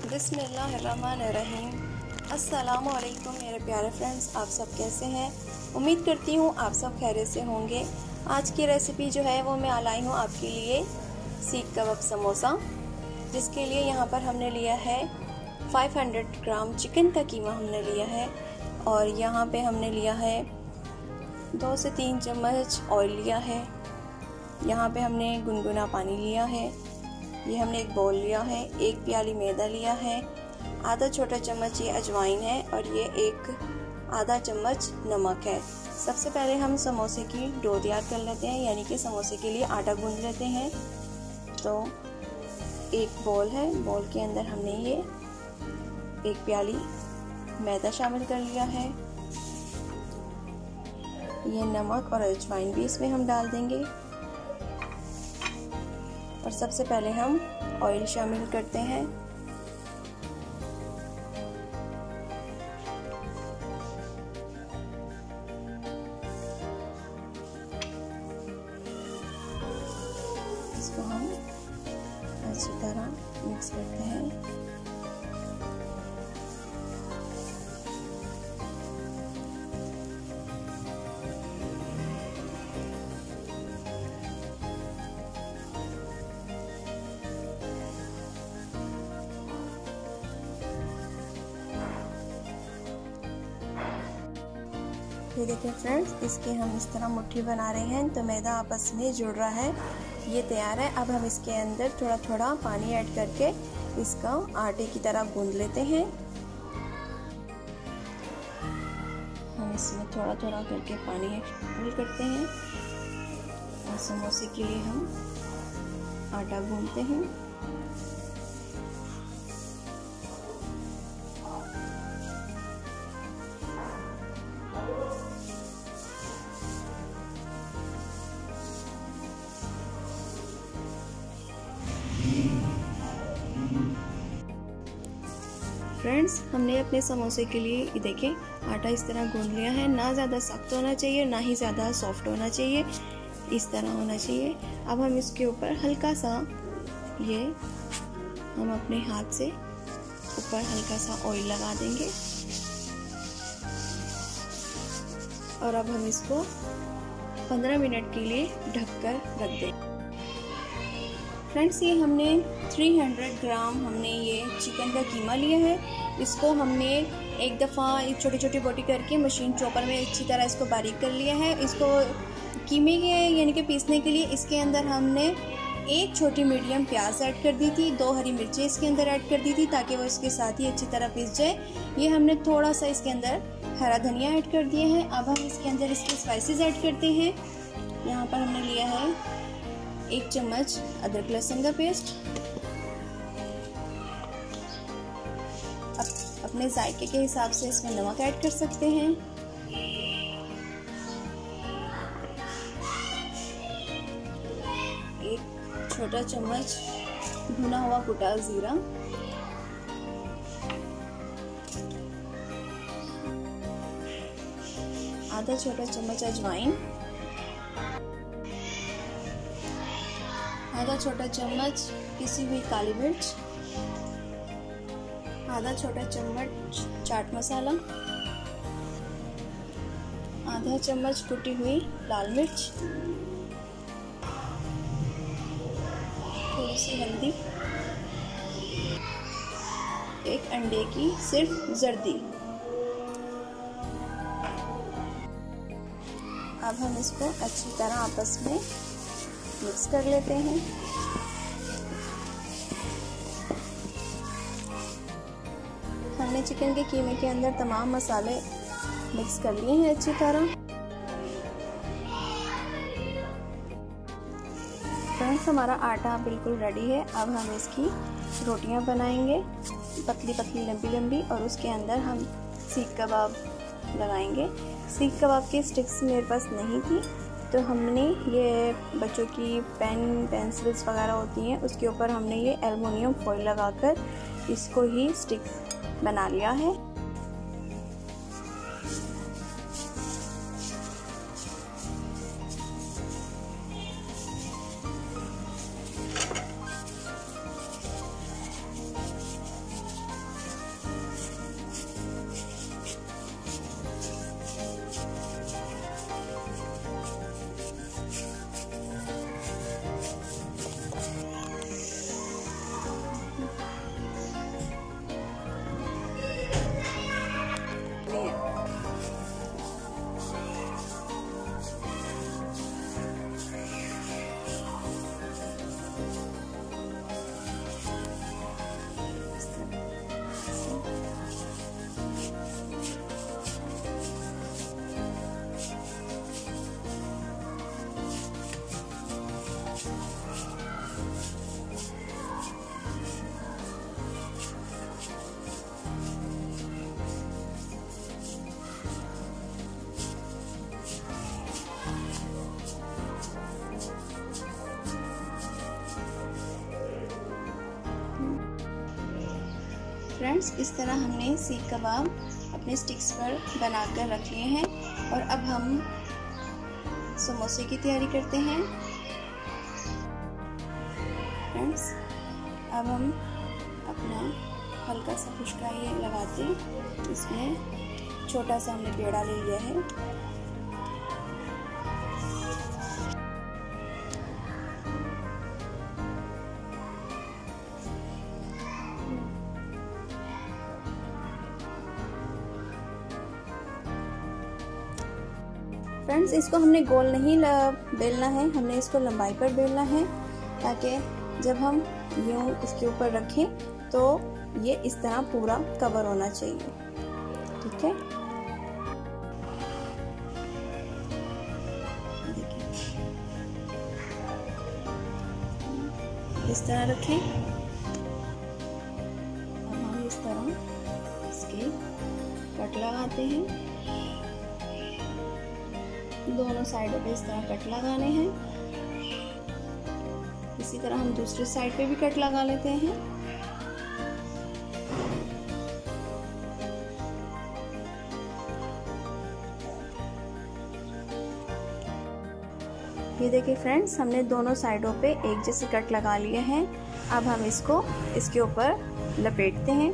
बिस्मिल्लाहिर्रहमानिर्रहीम। अस्सलामु अलैकुम मेरे प्यारे फ्रेंड्स, आप सब कैसे हैं? उम्मीद करती हूँ आप सब खैरियत से होंगे। आज की रेसिपी जो है वो मैं लाई हूँ आपके लिए सीख कबाब समोसा, जिसके लिए यहाँ पर हमने लिया है 500 ग्राम चिकन का कीमा हमने लिया है, और यहाँ पे हमने लिया है 2 से 3 चम्मच ऑयल लिया है। यहाँ पे हमने गुनगुना पानी लिया है, ये हमने एक बाउल लिया है, 1 प्याली मैदा लिया है, आधा छोटा चम्मच ये अजवाइन है, और ये आधा चम्मच नमक है। सबसे पहले हम समोसे की डो तैयार कर लेते हैं, यानी कि समोसे के लिए आटा गूंद लेते हैं। तो एक बाउल है, बाउल के अंदर हमने ये 1 प्याली मैदा शामिल कर लिया है। ये नमक और अजवाइन भी इसमें हम डाल देंगे, और सबसे पहले हम ऑयल शामिल करते हैं। इसको हम अच्छी तरह मिक्स करते हैं। ये देखिए फ्रेंड्स, इसके हम इस तरह मुट्ठी बना रहे हैं तो मैदा आपस में जुड़ रहा है, ये तैयार है। अब हम इसके अंदर थोड़ा थोड़ा पानी ऐड करके इसका आटे की तरह गूंद लेते हैं। हम इसमें थोड़ा थोड़ा करके पानी ऐड करते हैं, और समोसे के लिए हम आटा गूंदते हैं। फ्रेंड्स, हमने अपने समोसे के लिए देखिए आटा इस तरह गूंद लिया है। ना ज़्यादा सख्त होना चाहिए, ना ही ज़्यादा सॉफ्ट होना चाहिए, इस तरह होना चाहिए। अब हम इसके ऊपर हल्का सा ये हम अपने हाथ से ऊपर हल्का सा ऑयल लगा देंगे, और अब हम इसको 15 मिनट के लिए ढककर रख देंगे। फ्रेंड्स, ये हमने 300 ग्राम हमने ये चिकन का कीमा लिया है। इसको हमने एक दफ़ा छोटी छोटी बोटी करके मशीन चॉपर में अच्छी तरह इसको बारीक कर लिया है। इसको कीमे के यानी कि पीसने के लिए इसके अंदर हमने 1 छोटी मीडियम प्याज ऐड कर दी थी, 2 हरी मिर्चें इसके अंदर ऐड कर दी थी ताकि वो इसके साथ ही अच्छी तरह पीस जाए। ये हमने थोड़ा सा इसके अंदर हरा धनिया ऐड कर दिया है। अब हम इसके अंदर इसके स्पाइसेस ऐड करते हैं। यहाँ पर हमने लिया है 1 चम्मच अदरक लहसुन का पेस्ट। अपने जायके के हिसाब से इसमें नमक ऐड कर सकते हैं। एक छोटा चम्मच भुना हुआ कुटा जीरा, आधा छोटा चम्मच अजवाइन, आधा छोटा चम्मच पिसी हुई काली मिर्च, आधा छोटा चम्मच चाट मसाला, आधा चम्मच कुटी हुई लाल मिर्च, थोड़ी सी हल्दी, 1 अंडे की सिर्फ जर्दी। अब हम इसको अच्छी तरह आपस में मिक्स कर लेते हैं। हमने चिकन के कीमे के अंदर तमाम मसाले मिक्स कर लिए हैं अच्छी तरह। फ्रेंड्स, हमारा आटा बिल्कुल रेडी है। अब हम इसकी रोटियां बनाएंगे, पतली पतली लंबी लंबी, और उसके अंदर हम सीख कबाब लगाएंगे। सीख कबाब की स्टिक्स मेरे पास नहीं थी, तो हमने ये बच्चों की पेंसिल्स वगैरह होती हैं, उसके ऊपर हमने ये एल्युमिनियम फॉइल लगाकर इसको ही स्टिक्स बना लिया है। फ्रेंड्स, इस तरह हमने सीख कबाब अपने स्टिक्स पर बनाकर रख लिए हैं और अब हम समोसे की तैयारी करते हैं। फ्रेंड्स, अब हम अपना हल्का सा खुशका ये लगाते हैं। इसमें छोटा सा हमने पेड़ा ले लिया है। फ्रेंड्स, इसको हमने गोल नहीं बेलना है, हमने इसको लंबाई पर बेलना है ताकि जब हम यूं इसके ऊपर रखें तो ये इस तरह पूरा कवर होना चाहिए। ठीक है, देखिए इस तरह रखें। अब हम इस तरह इसके कट लगाते हैं। दोनों साइडों पे इस तरह कट लगाने हैं। इसी तरह हम दूसरी साइड पे भी कट लगा लेते हैं। ये देखिए फ्रेंड्स, हमने दोनों साइडों पे एक जैसे कट लगा लिए हैं। अब हम इसको इसके ऊपर लपेटते हैं।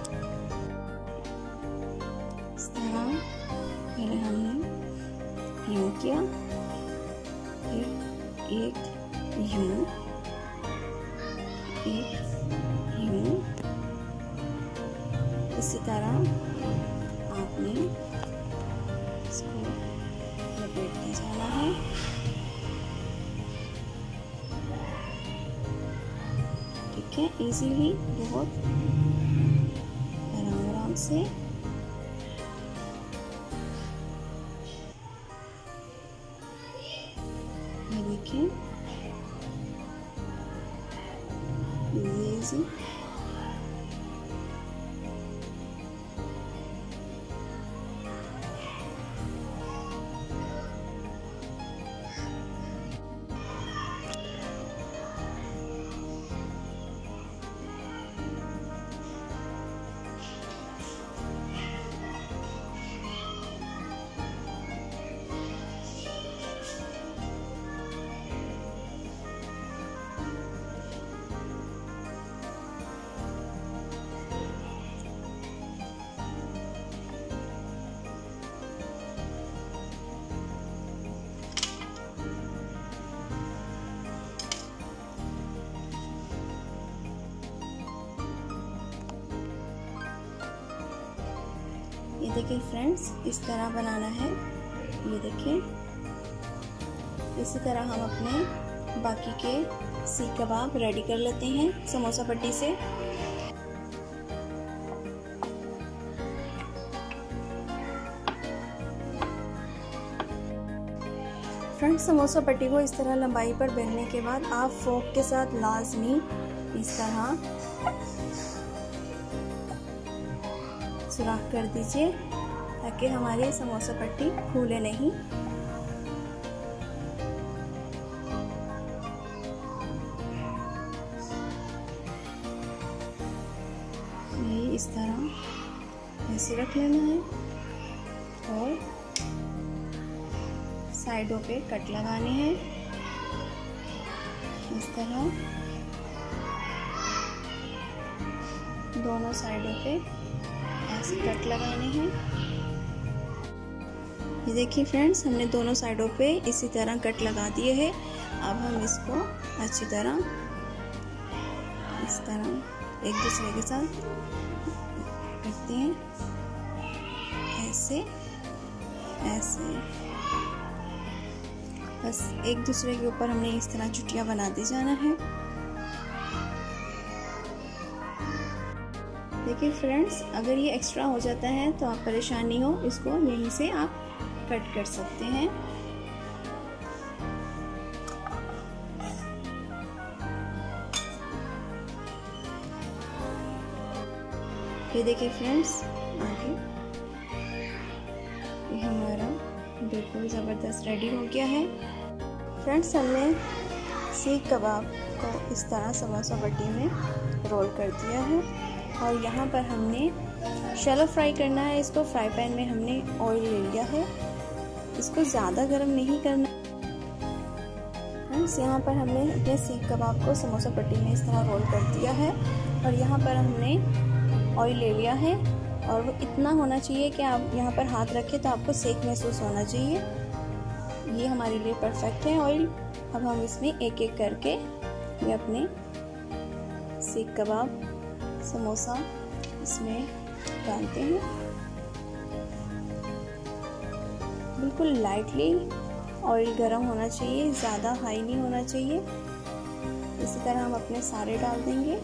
इस तरह पहले हमने यूं किया, फिर एक यूं, एक यूं। इसी तरह आपने इसको लपेटते जाना है। ठीक है, इजीली, बहुत आराम आराम से। देखिए इजी। ये देखिए फ्रेंड्स, इस तरह बनाना है। ये देखिए, इसी तरह हम अपने बाकी के सीख कबाब रेडी कर लेते हैं समोसा पट्टी से। फ्रेंड्स, समोसा पट्टी को इस तरह लंबाई पर बेलने के बाद आप फोक के साथ लाजमी इस तरह सुराख कर दीजिए ताकि हमारी समोसा पट्टी फूले नहीं। ये इस तरह ऐसे रख लेना है और साइडों पे कट लगाने हैं इस तरह। दोनों साइडों पे ऐसे कट लगाने हैं। ये देखिए फ्रेंड्स, हमने दोनों साइडों पे इसी तरह कट लगा दिए हैं। अब हम इसको अच्छी तरह इस तरह एक दूसरे के साथ करते हैं, ऐसे ऐसे। बस एक दूसरे के ऊपर हमने इस तरह चुटियां बनाते जाना है। देखिए फ्रेंड्स, अगर ये एक्स्ट्रा हो जाता है तो आप परेशान नहीं हो, इसको यहीं से आप कट कर सकते हैं। ये देखिए फ्रेंड्स, आगे ये हमारा बिल्कुल ज़बरदस्त रेडी हो गया है। फ्रेंड्स, हमने सीख कबाब को इस तरह समोसा पट्टी में रोल कर दिया है। और यहाँ पर हमने शैलो फ्राई करना है। इसको फ्राई पैन में हमने ऑयल ले लिया है, इसको ज़्यादा गर्म नहीं करना। फ्रेंड्स, यहाँ पर हमने अपने सीख कबाब को समोसा पट्टी में इस तरह रोल कर दिया है और यहाँ पर हमने ऑयल ले लिया है और वो इतना होना चाहिए कि आप यहाँ पर हाथ रखें तो आपको सेक महसूस होना चाहिए। ये हमारे लिए परफेक्ट है ऑयल। अब हम इसमें एक एक करके ये अपने सीख कबाब समोसा इसमें डालते हैं। बिल्कुल लाइटली ऑयल गरम होना चाहिए, ज़्यादा हाई नहीं होना चाहिए। इसी तरह हम अपने सारे डाल देंगे।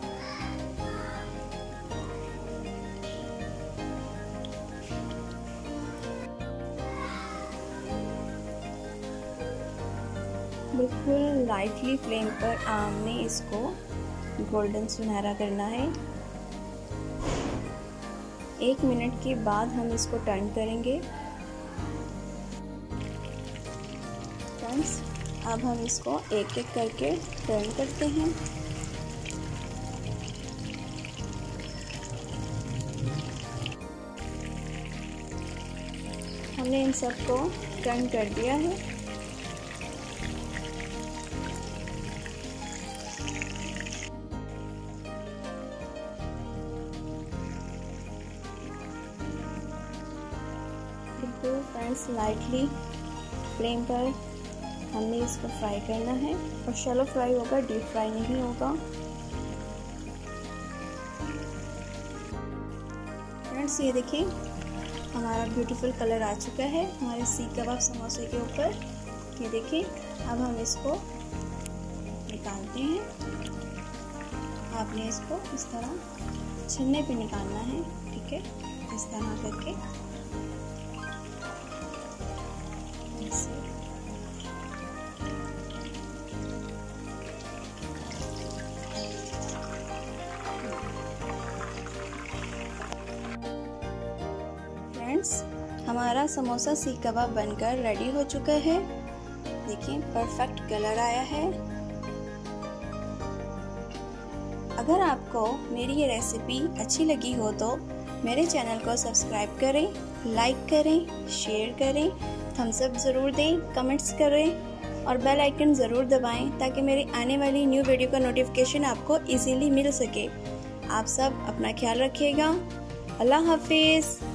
बिल्कुल लाइटली फ्लेम पर हमने इसको गोल्डन सुनहरा करना है। 1 मिनट के बाद हम इसको टर्न करेंगे। फ्रेंड्स, अब हम इसको एक एक करके टर्न करते हैं। हमने इन सबको टर्न कर दिया है। बिल्कुल फ्रेंड्स, लाइटली फ्लेम पर हमने इसको फ्राई करना है और शैलो फ्राई होगा, डीप फ्राई नहीं होगा। फ्रेंड्स, ये देखिए हमारा ब्यूटीफुल कलर आ चुका है हमारे सीख कबाब समोसे के ऊपर। ये देखिए, अब हम इसको निकालते हैं। आपने इसको इस तरह छन्ने पे निकालना है, ठीक है, इस तरह करके। फ्रेंड्स, हमारा समोसा सीख कबाब बनकर रेडी हो चुका है। देखिए परफेक्ट कलर आया है। अगर आपको मेरी ये रेसिपी अच्छी लगी हो तो मेरे चैनल को सब्सक्राइब करें, लाइक करें, शेयर करें, थम्स अप ज़रूर दें, कमेंट्स करें और बेल आइकन ज़रूर दबाएं ताकि मेरी आने वाली न्यू वीडियो का नोटिफिकेशन आपको इजीली मिल सके। आप सब अपना ख्याल रखिएगा। अल्लाह हाफिज़।